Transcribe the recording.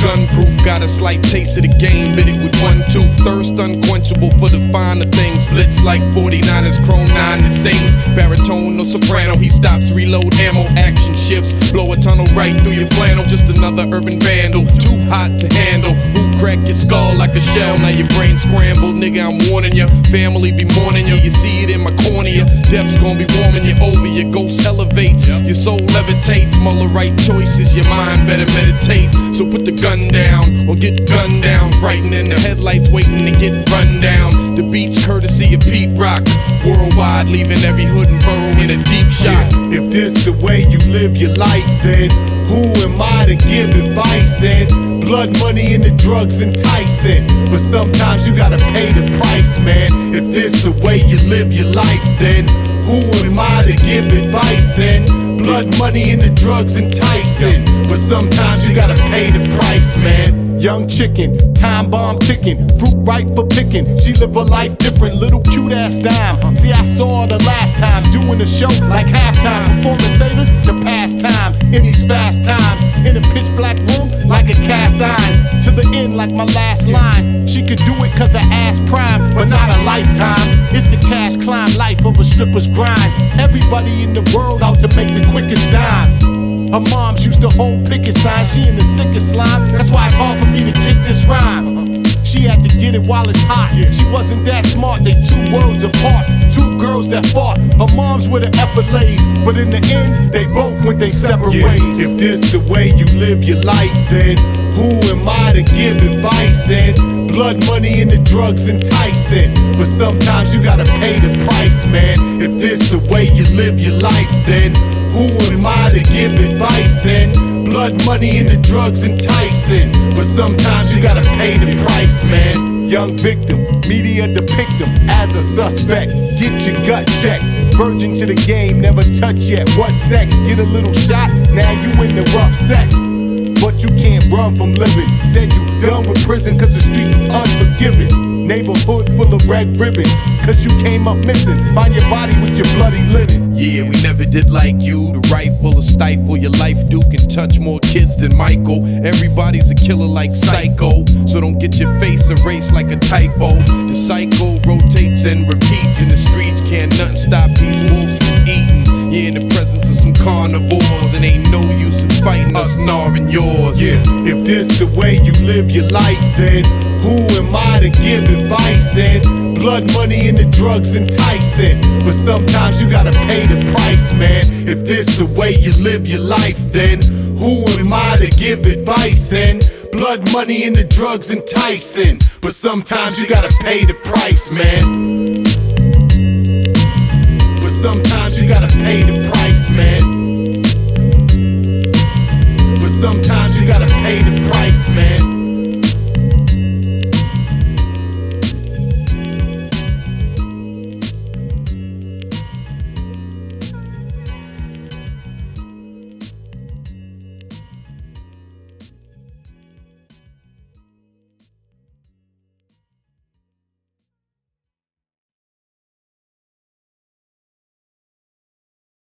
gunproof, got a slight taste of the game, bit it with one tooth. Thirst unquenchable for the finer things. Blitz like 49ers, chrome 9 and sings. Baritone or soprano, he stops, reload ammo, action shifts. Blow a tunnel right through your flannel, just another urban vandal. Too hot to handle, who crack your skull like a shell. Now your brain scrambled, nigga, I'm warning ya. Family be mourning ya, you see it in my cornea. Death's gonna be warming you over, your ghost elevates, your soul levitates. Muller right choices, your mind better meditate. So put the gun down, or get gunned down. Frightened in the headlights, waiting to get run down. The beats courtesy of Pete Rock. Worldwide, leaving every hood and borough in a deep shock. If this the way you live your life, then who am I to give advice? And blood money and the drugs enticing, but sometimes you gotta pay the price, man. If this the way you live your life, then who am I to give advice? And blood money and the drugs enticing, but sometimes you gotta pay the price, man. Young chicken, time bomb ticking, fruit ripe for picking. She live a life different, little cute ass dime. See, I saw her the last time doing a show like halftime, performing favors to pass time in these fast times. In a pitch black room like a cast iron, to the end like my last line. She could do it cause her ass prime, but not a lifetime. It's the cash climb, life of a stripper's grind. Everybody in the world out to make the quickest dime. Her moms used to hold picket signs, she in the sickest slime. That's why it's hard for me to kick this rhyme. She had to get it while it's hot. She wasn't that smart, they two worlds apart. Two girls that fought, her moms were the effort lays, but in the end, they both went their separate ways. If this the way you live your life, then who am I to give advice? And blood money and the drugs enticing, but sometimes you gotta pay the price, man. If this the way you live your life, then who am I to give advice? And blood money and the drugs enticing, but sometimes you gotta pay the price, man. Young victim, media depict him as a suspect. Get your gut checked. Virgin to the game, never touched yet. What's next? Get a little shot, now you in the rough sex. But you can't run from living. Said you done with prison cause the streets is unforgiving. Neighborhood full of red ribbons, cause you came up missing. Find your body with your bloody linen. Yeah, we never did like you. The rifle or stifle your life. Duke can touch more kids than Michael. Everybody's a killer like Psycho, so don't get your face erased like a typo. The cycle rotates and repeats. In the streets can't nothing stop these wolves from eating. Yeah, in the presence of some carnivores, and ain't no use in fighting us gnawing yours. Yeah, if this the way you live your life, then who am I to give advice? And blood money and the drugs enticing, but sometimes you gotta pay the price, man. If this the way you live your life, then who am I to give advice? And blood money and the drugs enticing, but sometimes you gotta pay the price, man. But sometimes you gotta pay the